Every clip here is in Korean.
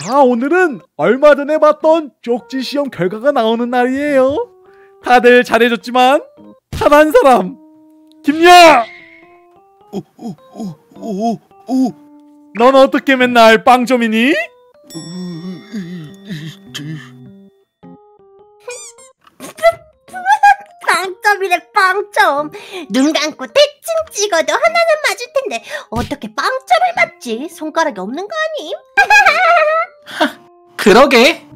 자, 오늘은 얼마 전에 봤던 쪽지 시험 결과가 나오는 날이에요. 다들 잘해줬지만 단 한 사람, 김야! 넌 어떻게 맨날 빵점이니? 빵점이래, 빵점. 눈 감고 대충 찍어도 하나는 맞을 텐데 어떻게 빵점을 맞지? 손가락이 없는 거 아님? 그러게.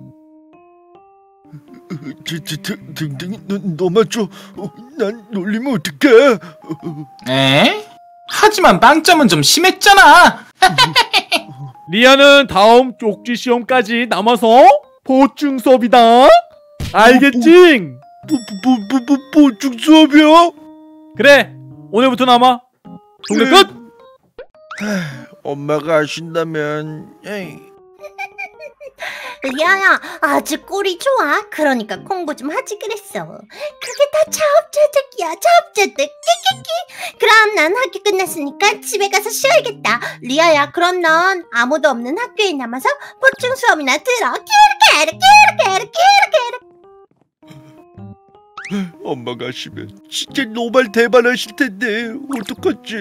댕댕이, 너 맞죠? 난 놀리면 어떡해? 에? 하지만 빵점은 좀 심했잖아. 리아는 다음 쪽지 시험까지 남아서 보충 수업이다. 알겠지? 보충 수업이야? 그래, 오늘부터 남아. 동네 끝! 엄마가 아신다면. 리아야, 아주 꼴이 좋아. 그러니까 공부 좀 하지 그랬어. 그게 다 자업자득이야, 자업자득. 끼끼끼. 그럼 난 학교 끝났으니까 집에 가서 쉬어야겠다. 리아야, 그럼 넌 아무도 없는 학교에 남아서 보충 수업이나 들어. 끼르끼르. 엄마가 아시면 진짜 노발 대발하실 텐데 어떡하지?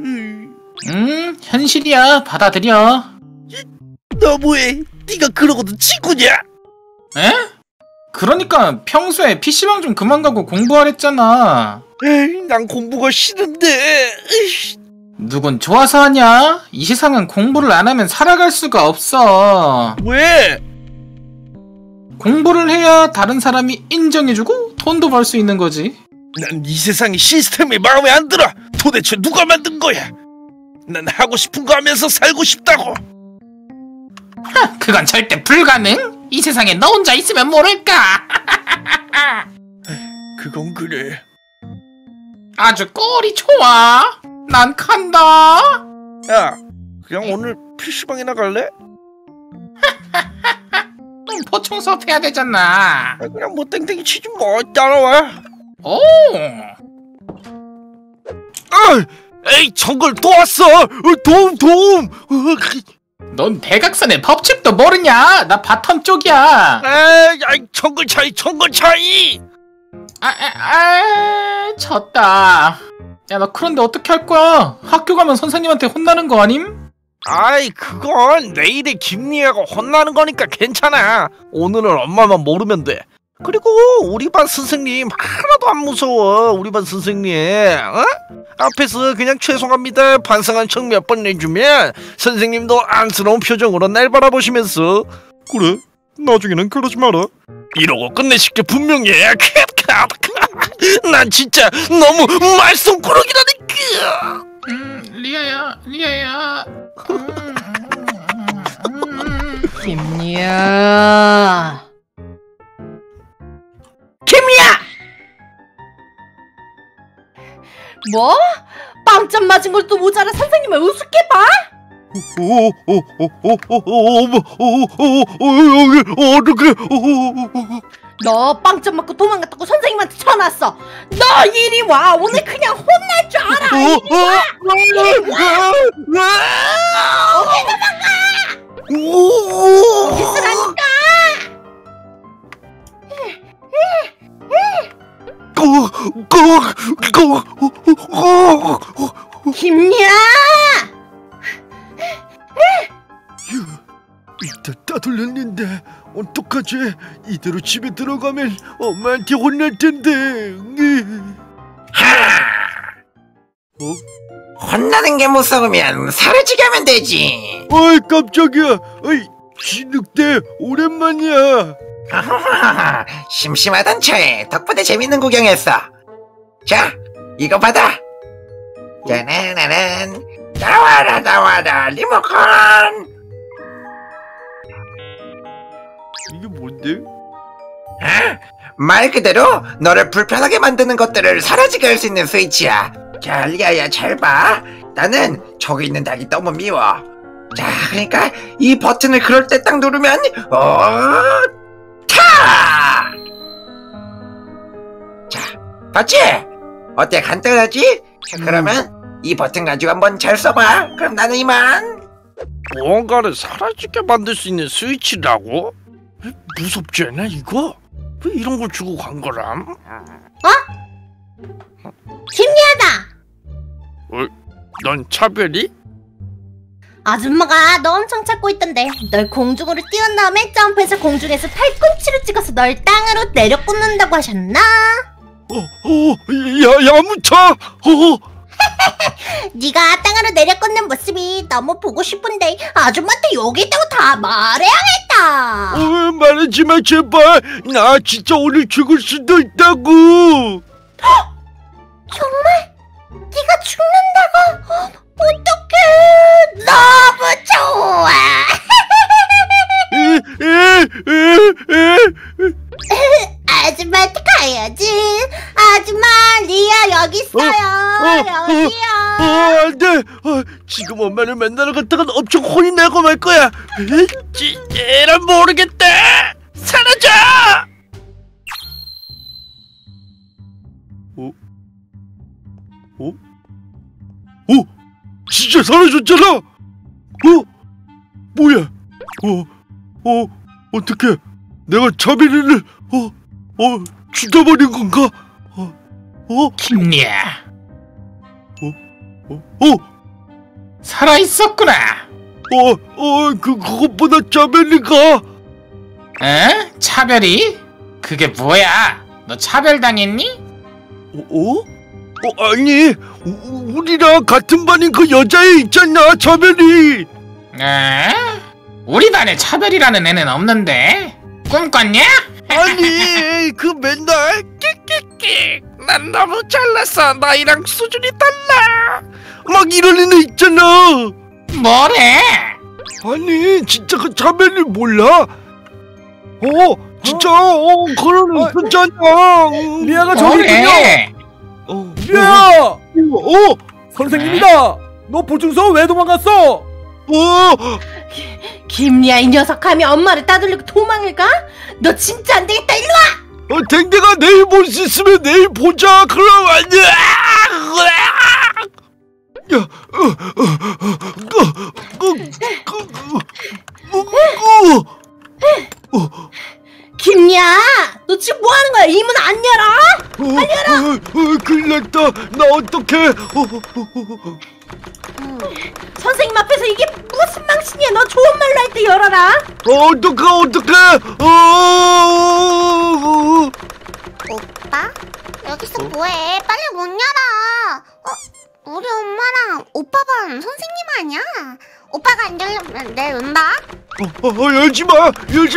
현실이야. 받아들여. 너무해. 네가 그러고도 친구냐? 에? 그러니까 평소에 PC방 좀 그만 가고 공부하랬잖아. 에이, 난 공부가 싫은데. 누군 좋아서 하냐? 이 세상은 공부를 안 하면 살아갈 수가 없어. 왜? 공부를 해야 다른 사람이 인정해주고 돈도 벌 수 있는 거지. 난 이 세상의 시스템이 마음에 안 들어. 도대체 누가 만든 거야? 난 하고 싶은 거 하면서 살고 싶다고. 그건 절대 불가능. 이 세상에 너 혼자 있으면 모를까. 그건 그래. 아주 꼴이 좋아. 난 간다. 야, 그냥 오늘 PC방이나 갈래? 보충 수업 해야 되잖아. 그냥 뭐 땡땡이 치지 뭐. 따라와. 오. 에이, 정글 또 왔어. 도움. 넌 대각선의 법칙도 모르냐? 나 바텀 쪽이야. 에이, 정글 차이. 졌다. 야, 너 그런데 어떻게 할 거야? 학교 가면 선생님한테 혼나는 거 아님? 아이, 그건 내일에 김리아가 혼나는 거니까 괜찮아. 오늘은 엄마만 모르면 돼. 그리고 우리 반 선생님 하나도 안 무서워. 우리 반 선생님, 앞에서 그냥 죄송합니다 반성한 척 몇 번 내주면 선생님도 안쓰러운 표정으로 날 바라보시면서 그래, 나중에는 그러지 마라 이러고 끝내실 게 분명해. 난 진짜 너무 말썽꾸러기라니까. 리아야. 김리아. 뭐? 빵점 맞은 걸 또 모자라 선생님을 우습게 봐? 어떡해. 너 빵점 맞고 도망갔다고 선생님한테 전화 왔어. 너 이리 와. 오늘 그냥 혼날 줄 알아. 이리 와. 어디 도망가. 어디 있으라니까. 김리아. 일단 따돌렸는데 어떡하지? 이대로 집에 들어가면 엄마한테 혼날 텐데. 혼나는 게 무서우면 사라지게 하면 되지. 어이, 깜짝이야. 어이, 진흙대 오랜만이야. 심심하던 차에 덕분에 재밌는 구경했어. 자, 이거 받아. 짜라라란. 나와라 리모컨. 이게 뭔데? 말 그대로 너를 불편하게 만드는 것들을 사라지게 할 수 있는 스위치야. 자, 리아야, 잘 봐. 나는 저기 있는 닭이 너무 미워. 자, 그러니까 이 버튼을 그럴 때 딱 누르면 타! 자, 봤지? 어때, 간단하지? 자, 그러면 이 버튼 가지고 한번 잘 써봐. 그럼 나는 이만. 무언가를 사라지게 만들 수 있는 스위치라고? 무섭지 않아 이거? 왜 이런 걸 주고 간 거람? 김리아다. 넌 차별이? 아줌마가 너 엄청 찾고 있던데 널 공중으로 띄운 다음에 점프해서 공중에서 팔꿈치로 찍어서 널 땅으로 내려 꽂는다고 하셨나? 야무차! 네가 땅으로 내려 꽂는 모습이 너무 보고 싶은데 아줌마한테 여기 있다고 다 말해야겠다. 말하지마 제발. 나 진짜 오늘 죽을 수도 있다고. 정말? 네가 죽는다고? 어떡해. 너무 좋아. 아줌마한테 가야지. 아줌마, 리아 여기 있어요. 여기요. 안돼. 지금 엄마를 만나러 갔다가 엄청 혼이 나고 말 거야. 에란 모르겠다. 사라져. 진짜 사라졌잖아. 뭐야? 어떻게? 내가 차비리를 죽여버린 건가? 김리아. 살아있었구나. 그것보다 차별이가. 에? 차별이? 그게 뭐야? 너 차별당했니? 아니, 우리랑 같은 반인 그 여자애 있잖아, 차별이. 에? 우리 반에 차별이라는 애는 없는데? 꿈꿨냐? 아니, 그 맨날 끽끽끽 난 너무 잘났어, 나이랑 수준이 달라 막 이런 애는 있잖아. 뭐래? 아니, 진짜 그 차별이 몰라? 진짜 그런 애 있었잖아. 리아가 저기 있군요. 뭐래? 리아! 선생님이다. 너 보증서 왜 도망갔어? 김리아 이 녀석 하면 엄마를 따돌리고 도망을 가? 너 진짜 안 되겠다. 일로 와. 댕댕아, 내일 볼 수 있으면 내일 보자. 그럼 안돼. 김리아, 너 지금 뭐 하는 거야? 이 문 안 열어? 안 열어. 큰일 났다. 나 어떡해. 선생님 앞에서 이게 무슨 망신이야? 너 좋은 말로 할 때 열어라. 어떡해. 오빠? 여기서 뭐해? 빨리 문 열어. 우리 엄마랑 오빠 반 선생님 아니야? 오빠가 안 열려면 내 은다? 열지마.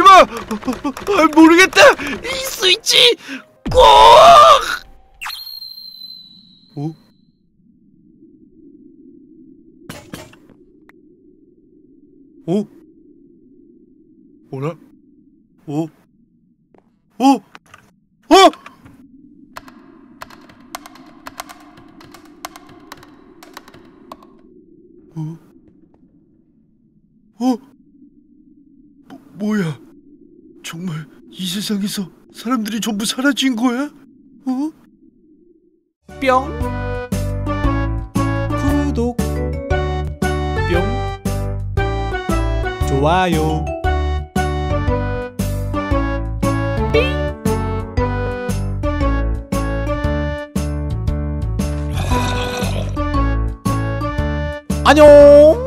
모르겠다. 이 스위치 꼭. 뭐라? 뭐야? 정말 이 세상에서 사람들이 전부 사라진 거야? 뿅. 구독. 뿅. 좋아요. 안녕.